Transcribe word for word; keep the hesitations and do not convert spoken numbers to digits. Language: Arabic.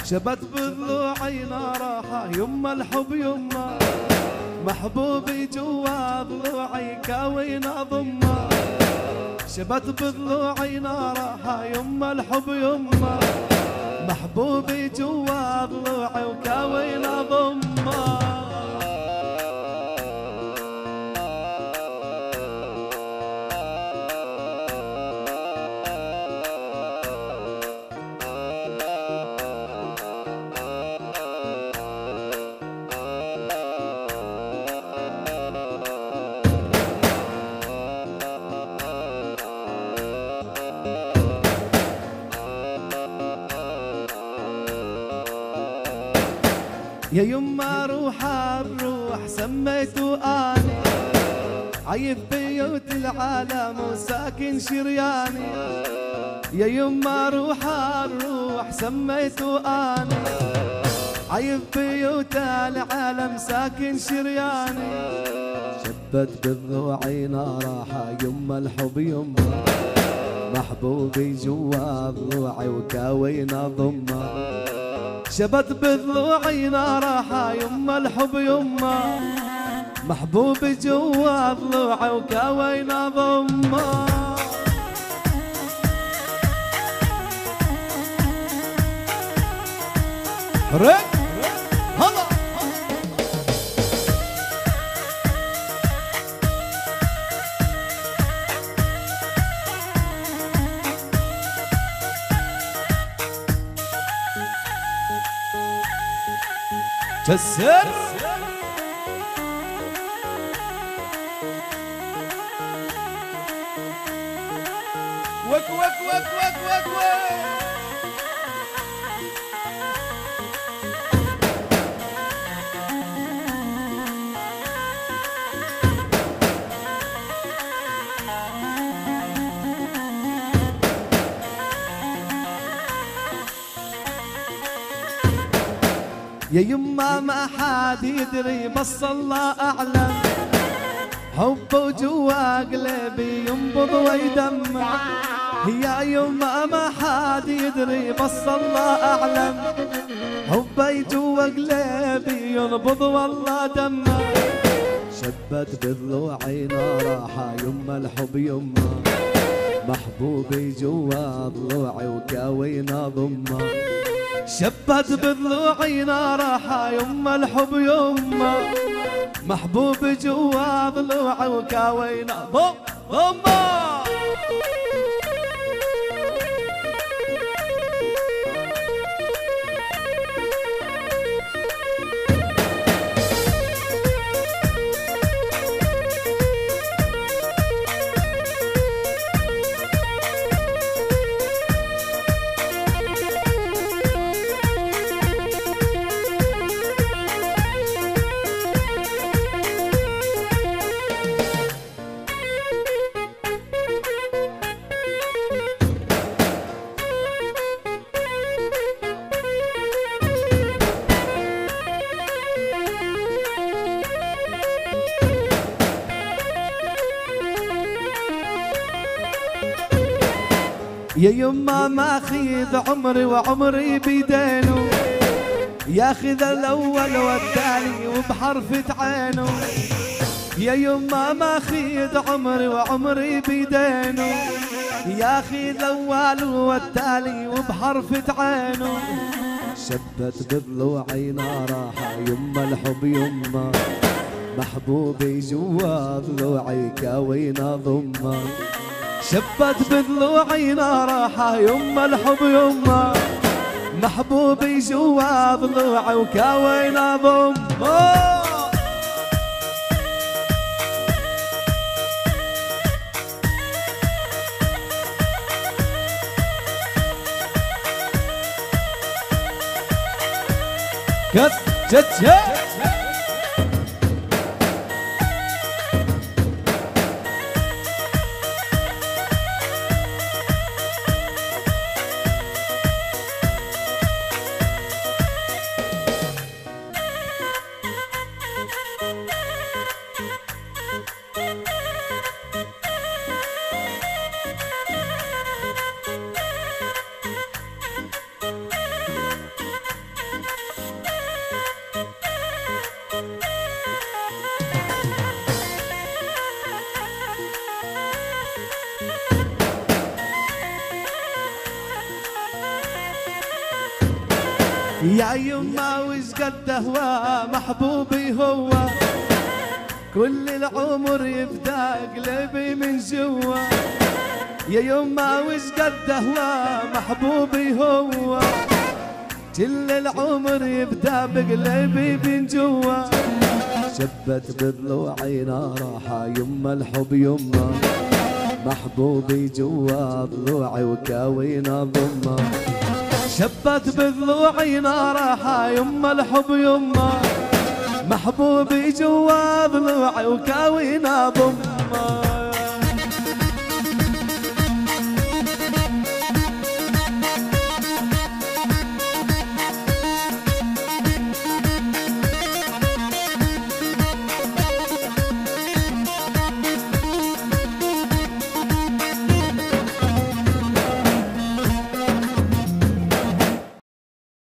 شبت بضلوعي نارها يما الحب يما، محبوبي جوا ضلوعي كاوينا ضمه. شبت بضلوعي نارها يما الحب يما، محبوبي جوا ضلوعي وكاوينا ضمه. يا يما روح الروح سميته اني، عيب بيوت العالم وساكن شرياني. يا يما روح الروح سميته اني، عيب بيوت العالم ساكن شرياني. شبت بضلوعي نارها يما الحب يما، محبوبي جوا ضلوعي وكاوينا ضمه. شبت بضلوعي نارها يما الحب يما، محبوبي جوا ضلوعي وكاوينا ضمه. رك هلا كسر وك وك وك وك وك وك. يا يما ما حد يدري بس الله أعلم، حبه جوا قلبي ينبض ويدمع. يا يما ما حد يدري بس الله أعلم، حبي جوا قلبي ينبض والله دمع. شبت بضلوعي نارها يما الحب يما، محبوبي جوا ضلوعي وكاوينا ضمه. شبت بضلوعي نارها يما الحب يما، محبوبي جوا ضلوعي وكاوينا ضمه. يا يما ماخذ عمري وعمري بيدينه، ياخذ الاول والثاني وبحرفة عينه. يا يما ماخذ عمري وعمري بيدينه، ياخذ الاول والثاني وبحرفة عينه. شبت بضلوعي نارها يما الحب يما، محبوبي جوا ضلوعي كاوينا ضمه. شبت بضلوعي نارها يما الحب يما، محبوبي جوا ضلوعي وكاوينا ضمه. كت كت يا يما وش قد هو محبوبي هو، كل العمر يفدى قلبي من جوا. يا يما وش قد هو محبوبي هو، كل العمر يبدأ بقلبي من جوا. شبت بضلوعي نارها يما الحب يما، محبوبي جوا ضلوعي وكاوينا ضمه. شبت بضلوعي نارها يما الحب يما، محبوبي جوا ضلوعي وكاوينا ضمه.